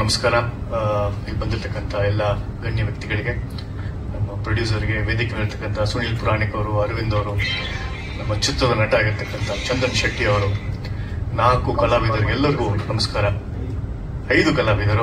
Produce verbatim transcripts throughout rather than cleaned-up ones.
ನಮಸ್ಕಾರ. ಇಲ್ಲಿ ಬಂದಿರತಕ್ಕಂಥ ಎಲ್ಲ ಗಣ್ಯ ವ್ಯಕ್ತಿಗಳಿಗೆ, ನಮ್ಮ ಪ್ರೊಡ್ಯೂಸರ್ಗೆ, ವೇದಿಕೆ ಮೇಲಿರ್ತಕ್ಕಂಥ ಸುನೀಲ್ ಪುರಾಣಿಕ್ ಅವರು, ಅರವಿಂದ್ ಅವರು, ನಮ್ಮ ಚಿತ್ರದ ನಟ ಆಗಿರ್ತಕ್ಕಂಥ ಚಂದನ್ ಶೆಟ್ಟಿ ಅವರು, ನಾಲ್ಕು ಕಲಾವಿದರಿಗೆ ಎಲ್ಲರಿಗೂ ನಮಸ್ಕಾರ. ಐದು ಕಲಾವಿದರು.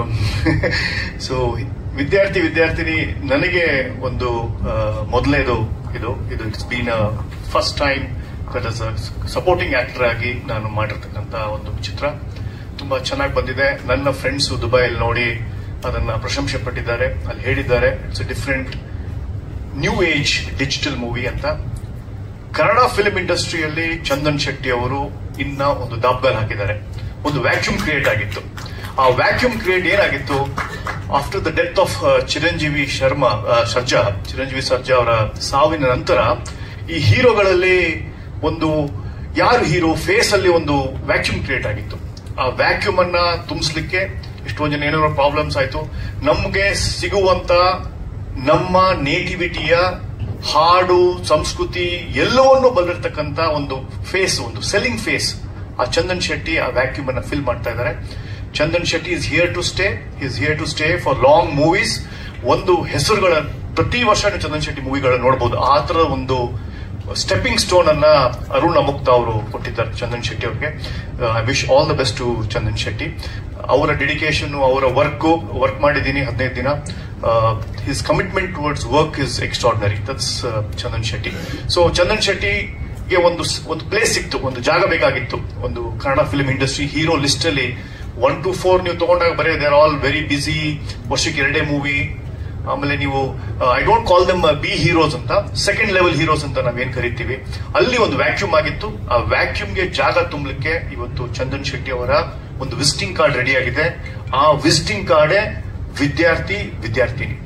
ಸೊ ವಿದ್ಯಾರ್ಥಿ ವಿದ್ಯಾರ್ಥಿನಿ ನನಗೆ ಒಂದು ಮೊದಲನೇದು ಇದು ಇದು it's been a first time that is supporting actor ಆಗಿ ನಾನು ಮಾಡಿರ್ತಕ್ಕಂಥ ಒಂದು ಚಿತ್ರ. ತುಂಬಾ ಚೆನ್ನಾಗಿ ಬಂದಿದೆ. ನನ್ನ ಫ್ರೆಂಡ್ಸ್ ದುಬೈಯಲ್ಲಿ ನೋಡಿ ಅದನ್ನ ಪ್ರಶಂಸೆ ಪಟ್ಟಿದ್ದಾರೆ. ಅಲ್ಲಿ ಹೇಳಿದ್ದಾರೆ it's a different new age digital movie ಅಂತ. ಕನ್ನಡ ಫಿಲ್ಮ್ ಇಂಡಸ್ಟ್ರಿಯಲ್ಲಿ ಚಂದನ್ ಶೆಟ್ಟಿ ಅವರು ಇನ್ನ ಒಂದು ದಾಬ್ಗಾಲ್ ಹಾಕಿದ್ದಾರೆ. ಒಂದು ವ್ಯಾಕ್ಯೂಮ್ ಕ್ರಿಯೇಟ್ ಆಗಿತ್ತು. ಆ ವ್ಯಾಕ್ಯೂಮ್ ಕ್ರಿಯೇಟ್ ಏನಾಗಿತ್ತು, after the death of Chiranjeevi Sharma Sarja Chiranjeevi Sarja ಅವರ ಸಾವಿನ ನಂತರ ಈ ಹೀರೋಗಳಲ್ಲಿ ಒಂದು ಯಾರು ಹೀರೋ ಫೇಸ್ ಅಲ್ಲಿ ಒಂದು ವ್ಯಾಕ್ಯೂಮ್ ಕ್ರಿಯೇಟ್ ಆಗಿತ್ತು. ಆ ವ್ಯಾಕ್ಯೂಮ್ ಅನ್ನ ತುಂಬಿಸ್ಲಿಕ್ಕೆ ಎಷ್ಟೊಂದು ಜನ ಏನೇನೋ ಪ್ರಾಬ್ಲಮ್ಸ್ ಆಯ್ತು. ನಮ್ಗೆ ಸಿಗುವಂತ ನಮ್ಮ ನೇಟಿವಿಟಿಯ ಹಾಡು, ಸಂಸ್ಕೃತಿ ಎಲ್ಲವನ್ನೂ ಬಲ್ಲಿರ್ತಕ್ಕಂಥ ಒಂದು ಫೇಸ್, ಒಂದು ಸೆಲ್ಲಿಂಗ್ ಫೇಸ್, ಆ ಚಂದನ್ ಶೆಟ್ಟಿ ಆ ವ್ಯಾಕ್ಯೂಮ್ ಅನ್ನ ಫಿಲ್ ಮಾಡ್ತಾ ಇದ್ದಾರೆ. Chandan Shetty is here to stay is here to stay for long movies. ಒಂದು ಹೆಸರುಗಳ ಪ್ರತಿ ವರ್ಷ ಚಂದನ್ ಶೆಟ್ಟಿ ಮೂವಿಗಳನ್ನ ನೋಡಬಹುದು. ಆ ತರ ಒಂದು ಸ್ಟೆಪ್ಪಿಂಗ್ ಸ್ಟೋನ್ ಅನ್ನ ಅರುಣ್ ಅಮುಕ್ತ ಅವರು ಕೊಟ್ಟಿದ್ದಾರೆ ಚಂದನ್ ಶೆಟ್ಟಿ ಅವರಿಗೆ. I wish all the best to Chandan Shetty. ಅವರ ಡೆಡಿಕೇಶನ್, ಅವರ ವರ್ಕ್ ವರ್ಕ್ ಮಾಡಿದ್ದೀನಿ ಹದಿನೈದು ದಿನ. His commitment towards work is extraordinary. That's Chandan Shetty. So Chandan ಶೆಟ್ಟಿಗೆ ಒಂದು ಒಂದು ಪ್ಲೇಸ್ ಸಿಕ್ತು, ಒಂದು ಜಾಗ ಬೇಕಾಗಿತ್ತು ಒಂದು Kannada film industry hero list ಅಲ್ಲಿ. ಒನ್ ಟು ಫೋರ್ ನೀವು ತಗೊಂಡಾಗ ಬರೀ they are all very busy, ವರ್ಷಕ್ಕೆ ಎರಡೇ ಮೂವಿ. ಆಮೇಲೆ ನೀವು I don't call them B heroes ಅಂತ, ಸೆಕೆಂಡ್ ಲೆವೆಲ್ ಹೀರೋಸ್ ಅಂತ ನಾವೇನ್ ಕರಿತೀವಿ. ಅಲ್ಲಿ ಒಂದು ವ್ಯಾಕ್ಯೂಮ್ ಆಗಿತ್ತು. ಆ ವ್ಯಾಕ್ಯೂಮ್ಗೆ ಜಾಗ ತುಂಬಲಿಕ್ಕೆ ಇವತ್ತು ಚಂದನ್ ಶೆಟ್ಟಿ ಅವರ ಒಂದು ವಿಸಿಟಿಂಗ್ ಕಾರ್ಡ್ ರೆಡಿ ಆಗಿದೆ. ಆ ವಿಸಿಟಿಂಗ್ ಕಾರ್ಡೇ Vidyarthi Vidyarthini.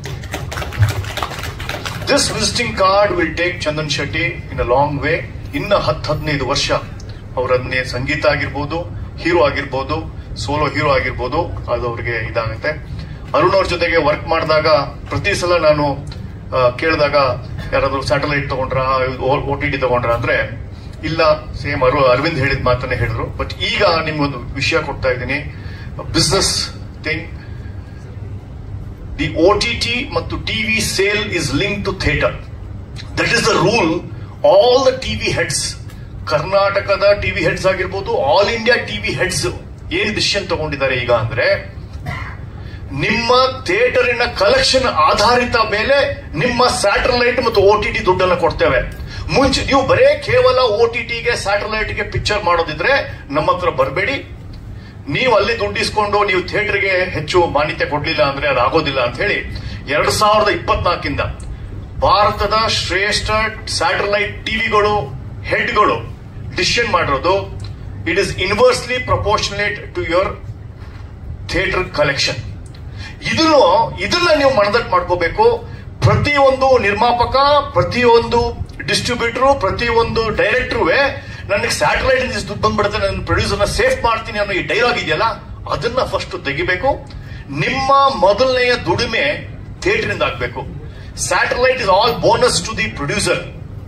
This visiting card will take Chandan Shetty in a long way. ಇನ್ನ ಹತ್ತು ಹದಿನೈದು ವರ್ಷ ಅವರನ್ನೇ ಸಂಗೀತ ಆಗಿರ್ಬೋದು, ಹೀರೋ ಆಗಿರ್ಬೋದು, ಸೋಲೋ ಹೀರೋ ಆಗಿರ್ಬೋದು, ಅದು ಅವ್ರಿಗೆ ಇದಾಗುತ್ತೆ. ಅರುಣ್ ಅವ್ರ ಜೊತೆಗೆ ವರ್ಕ್ ಮಾಡಿದಾಗ ಪ್ರತಿ ಸಲ ನಾನು ಕೇಳಿದಾಗ ಯಾರಾದ್ರೂ ಸ್ಯಾಟಲೈಟ್ ತಗೊಂಡ್ರ, ಓ ಟಿ ಟಿ ತಗೊಂಡ್ರ ಅಂದ್ರೆ ಇಲ್ಲ, ಸೇಮ್ ಅರು ಅರವಿಂದ್ ಹೇಳಿದ ಮಾತನ್ನೇ ಹೇಳಿದ್ರು. ಬಟ್ ಈಗ ನಿಮ್ಗೊಂದು ವಿಷಯ ಕೊಡ್ತಾ ಇದ್ದೀನಿ, business thing. The O T T ಮತ್ತು TV sale is link to theatre. That is the rule. All the TV heads, ಕರ್ನಾಟಕದ ಟಿವಿ ಹೆಡ್ಸ್ ಆಗಿರ್ಬೋದು, ಆಲ್ ಇಂಡಿಯಾ ಟಿವಿ ಹೆಡ್ಸ್ ಏನ್ ಡಿಸಿಷನ್ ತಗೊಂಡಿದ್ದಾರೆ ಈಗ ಅಂದ್ರೆ, ನಿಮ್ಮ ಥಿಯೇಟರಿನ ಕಲೆಕ್ಷನ್ ಆಧಾರಿತ ಮೇಲೆ ನಿಮ್ಮ ಸ್ಯಾಟಲೈಟ್ ಮತ್ತು ಓ ಟಿ ಟಿ ದುಡ್ಡನ್ನು ಕೊಡ್ತೇವೆ. ಮುಂಚೆ ನೀವು ಬರೇ ಕೇವಲ ಓ ಟಿ ಟಿಗೆ ಸ್ಯಾಟಲೈಟ್ಗೆ ಪಿಕ್ಚರ್ ಮಾಡೋದಿದ್ರೆ ನಮ್ಮ ಹತ್ರ ಬರಬೇಡಿ. ನೀವು ಅಲ್ಲಿ ದುಡ್ಡಿಸ್ಕೊಂಡು ನೀವು ಥಿಯೇಟರ್ಗೆ ಹೆಚ್ಚು ಮಾನ್ಯತೆ ಕೊಡ್ಲಿಲ್ಲ ಅಂದ್ರೆ ಅದು ಆಗೋದಿಲ್ಲ ಅಂತ ಹೇಳಿ ಎರಡ್ ಸಾವಿರದ ಇಪ್ಪತ್ನಾಲ್ಕಿಂದ ಭಾರತದ ಶ್ರೇಷ್ಠ ಸ್ಯಾಟಲೈಟ್ ಟಿವಿಗಳು ಹೆಡ್ಗಳು ಡಿಸಿಷನ್ ಮಾಡಿರೋದು, it is inversely proportionate to your theatre collection. ಇದನ್ನು ಇದನ್ನ ನೀವು ಮನದಟ್ಟು ಮಾಡ್ಕೋಬೇಕು. ಪ್ರತಿಯೊಂದು ನಿರ್ಮಾಪಕ, ಪ್ರತಿಯೊಂದು ಡಿಸ್ಟ್ರಿಬ್ಯೂಟರ್, ಪ್ರತಿಯೊಂದು ಡೈರೆಕ್ಟರ್ ನನಗೆ ಸ್ಯಾಟಲೈಟ್ ದುಡ್ಡು ಬಂದ್ಬಿಡುತ್ತೆ, ನನ್ನ ಪ್ರೊಡ್ಯೂಸರ್ನ ಸೇಫ್ ಮಾಡ್ತೀನಿ ಅನ್ನೋ ಈ ಡೈಲಾಗ್ ಇದೆಯಲ್ಲ, ಅದನ್ನ ಫಸ್ಟ್ ತೆಗಿಬೇಕು. ನಿಮ್ಮ ಮೊದಲನೆಯ ದುಡಿಮೆ ಥಿಯೇಟರ್ ಇಂದ ಆಗ್ಬೇಕು. Satellite is all bonus to the producer.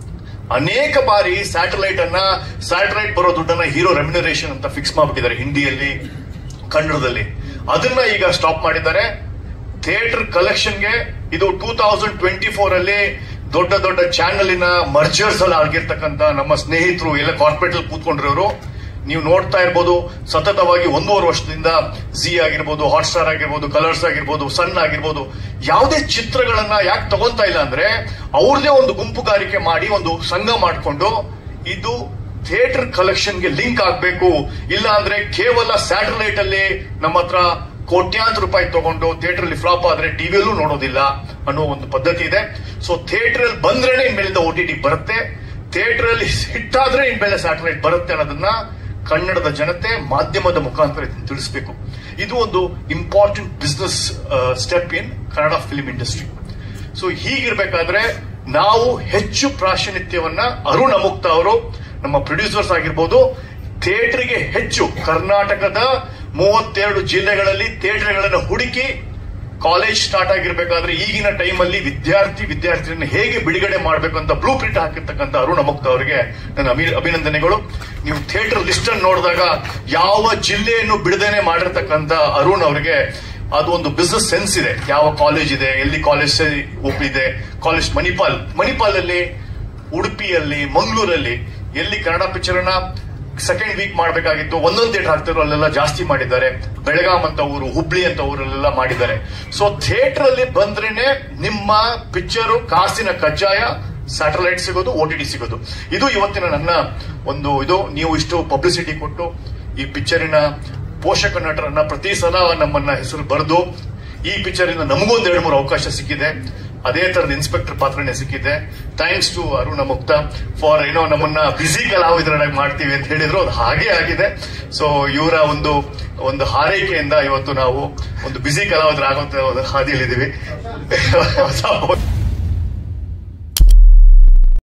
ಅನೇಕ ಬಾರಿ ಸ್ಯಾಟಲೈಟ್ ಅನ್ನ ಸ್ಯಾಟಲೈಟ್ ಬರೋ ದುಡ್ಡನ್ನ ಹೀರೋ ರೆಮ್ಯುನರೇಷನ್ ಅಂತ ಫಿಕ್ಸ್ ಮಾಡ್ಬಿಟ್ಟಿದ್ದಾರೆ ಹಿಂದಿಯಲ್ಲಿ, ಕನ್ನಡದಲ್ಲಿ. ಅದನ್ನ ಈಗ ಸ್ಟಾಪ್ ಮಾಡಿದ್ದಾರೆ. ಥಿಯೇಟರ್ ಕಲೆಕ್ಷನ್ಗೆ ಇದು ಟೂ ತೌಸಂಡ್ ಟ್ವೆಂಟಿ ಫೋರ್ ಅಲ್ಲಿ ದೊಡ್ಡ ದೊಡ್ಡ ಚಾನೆಲಿನ ಮರ್ಜರ್ಸ್ ಅಲ್ಲಿ ಆಗಿರ್ತಕ್ಕಂಥ ನಮ್ಮ ಸ್ನೇಹಿತರು ಎಲ್ಲ ಕಾರ್ಪೊರೇಟ್ ಅಲ್ಲಿ ಕೂತ್ಕೊಂಡಿರೋರು ನೀವು ನೋಡ್ತಾ ಇರ್ಬೋದು. ಸತತವಾಗಿ ಒಂದೂವರೆ ವರ್ಷದಿಂದ ಜಿ ಆಗಿರ್ಬೋದು, ಹಾಟ್ ಸ್ಟಾರ್ ಆಗಿರ್ಬೋದು, ಕಲರ್ಸ್ ಆಗಿರ್ಬೋದು, ಸನ್ ಆಗಿರ್ಬೋದು, ಯಾವುದೇ ಚಿತ್ರಗಳನ್ನ ಯಾಕೆ ತಗೊಂತಾ ಇಲ್ಲ ಅಂದ್ರೆ ಅವ್ರದೇ ಒಂದು ಗುಂಪುಗಾರಿಕೆ ಮಾಡಿ ಒಂದು ಸಂಘ ಮಾಡಿಕೊಂಡು ಇದು ಥಿಯೇಟರ್ ಕಲೆಕ್ಷನ್ಗೆ ಲಿಂಕ್ ಆಗಬೇಕು. ಇಲ್ಲ ಅಂದ್ರೆ ಕೇವಲ ಸ್ಯಾಟಲೈಟ್ ಅಲ್ಲಿ ನಮ್ಮ ಹತ್ರ ಕೋಟ್ಯಾಂತರ ರೂಪಾಯಿ ತಗೊಂಡು ಥಿಯೇಟರ್ ಅಲ್ಲಿ ಫ್ಲಾಪ್ ಆದ್ರೆ ಟಿವಿಯಲ್ಲೂ ನೋಡೋದಿಲ್ಲ ಅನ್ನೋ ಒಂದು ಪದ್ಧತಿ ಇದೆ. ಸೊ ಥಿಯೇಟರ್ ಅಲ್ಲಿ ಬಂದ್ರೇನೆ ಇನ್ಮೇಲಿಂದ ಓ ಟಿ ಟಿ ಬರುತ್ತೆ, ಥಿಯೇಟರ್ ಅಲ್ಲಿ ಹಿಟ್ ಆದ್ರೆ ಇನ್ಮೇಲೆ ಸ್ಯಾಟಲೈಟ್ ಬರುತ್ತೆ ಅನ್ನೋದನ್ನ ಕನ್ನಡದ ಜನತೆ ಮಾಧ್ಯಮದ ಮುಖಾಂತರ ತಿಳಿಸಬೇಕು. ಇದು ಒಂದು important business step in Kannada film industry. So ಹೀಗಿರ್ಬೇಕಾದ್ರೆ ನಾವು ಹೆಚ್ಚು ಪ್ರಾಶಸ್ತ್ಯವನ್ನ ಅರುಣ್ ಅಮುಕ್ತ ಅವರು, ನಮ್ಮ ಪ್ರೊಡ್ಯೂಸರ್ಸ್ ಆಗಿರ್ಬೋದು, ಥಿಯೇಟರ್ಗೆ ಹೆಚ್ಚು ಕರ್ನಾಟಕದ ಮೂವತ್ತೆರಡು ಜಿಲ್ಲೆಗಳಲ್ಲಿ ಥಿಯೇಟರ್ಗಳನ್ನು ಹುಡುಕಿ ಕಾಲೇಜ್ ಸ್ಟಾರ್ಟ್ ಆಗಿರ್ಬೇಕಾದ್ರೆ ಈಗಿನ ಟೈಮಲ್ಲಿ ವಿದ್ಯಾರ್ಥಿ ವಿದ್ಯಾರ್ಥಿಯನ್ನು ಹೇಗೆ ಬಿಡುಗಡೆ ಮಾಡಬೇಕಂತ ಬ್ಲೂ ಪ್ರಿಂಟ್ ಹಾಕಿರ್ತಕ್ಕಂಥ ಅರುಣ್ ಅಮುಕ್ತ ಅವರಿಗೆ ನನ್ನ ಅಭಿನಂದನೆಗಳು. ನೀವು ಥಿಯೇಟರ್ ಲಿಸ್ಟ್ ಅನ್ನು ನೋಡಿದಾಗ ಯಾವ ಜಿಲ್ಲೆಯನ್ನು ಬಿಡದೇನೆ ಮಾಡಿರ್ತಕ್ಕಂಥ ಅರುಣ್ ಅವರಿಗೆ ಅದು ಒಂದು ಬಿಸ್ನೆಸ್ ಸೆನ್ಸ್ ಇದೆ. ಯಾವ ಕಾಲೇಜ್ ಇದೆ, ಎಲ್ಲಿ ಕಾಲೇಜ್ ಇದೆ, ಕಾಲೇಜ್ ಮಣಿಪಾಲ್ ಮಣಿಪಾಲ್ ಅಲ್ಲಿ, ಉಡುಪಿಯಲ್ಲಿ, ಮಂಗಳೂರಲ್ಲಿ ಎಲ್ಲಿ ಕನ್ನಡ ಪಿಕ್ಚರ್ ನ ಸೆಕೆಂಡ್ ವೀಕ್ ಮಾಡಬೇಕಾಗಿತ್ತು ಒಂದೊಂದು ಥಿಯೇಟರ್ ಹಾಕ್ತಿದ್ರು ಅಲ್ಲೆಲ್ಲ ಜಾಸ್ತಿ ಮಾಡಿದ್ದಾರೆ. ಬೆಳಗಾಂ ಅಂತ ಊರು, ಹುಬ್ಳಿ ಅಂತ ಊರಲ್ಲೆಲ್ಲ ಮಾಡಿದ್ದಾರೆ. ಸೊ ಥಿಯೇಟರ್ ಅಲ್ಲಿ ಬಂದ್ರೇನೆ ನಿಮ್ಮ ಪಿಕ್ಚರು ಕಾಸಿನ ಕಜ್ಜಾಯ ಸ್ಯಾಟಲೈಟ್ ಸಿಗೋದು, ಓ ಟಿ ಟಿ ಸಿಗೋದು. ಇದು ಇವತ್ತಿನ ನನ್ನ ಒಂದು ಇದು. ನೀವು ಇಷ್ಟು ಪಬ್ಲಿಸಿಟಿ ಕೊಟ್ಟು ಈ ಪಿಕ್ಚರಿನ ಪೋಷಕ ನಟರನ್ನ ಪ್ರತಿ ಸಲ ನಮ್ಮನ್ನ ಹೆಸರು ಬರೆದು ಈ ಪಿಕ್ಚರಿನ ನಮಗೊಂದು ಎರಡು ಮೂರು ಅವಕಾಶ ಸಿಕ್ಕಿದೆ. ಅದೇ ತರದ ಇನ್ಸ್ಪೆಕ್ಟರ್ ಪಾತ್ರನೇ ಸಿಕ್ಕಿದೆ. ಥ್ಯಾಂಕ್ಸ್ ಟು ಅರುಣ ಮುಕ್ತ ಫಾರ್ ಏನೋ ನಮ್ಮನ್ನ ಬಿಸಿ ಕಲಾವಿದರನ್ನಾಗಿ ಮಾಡ್ತೀವಿ ಅಂತ ಹೇಳಿದ್ರು, ಅದು ಹಾಗೆ ಆಗಿದೆ. ಸೊ ಇವರ ಒಂದು ಒಂದು ಹಾರೈಕೆಯಿಂದ ಇವತ್ತು ನಾವು ಒಂದು ಬಿಸಿ ಕಲಾವಿದರಾಗುವಂತ ಹಾದಿಯಲ್ಲಿದ್ದೀವಿ.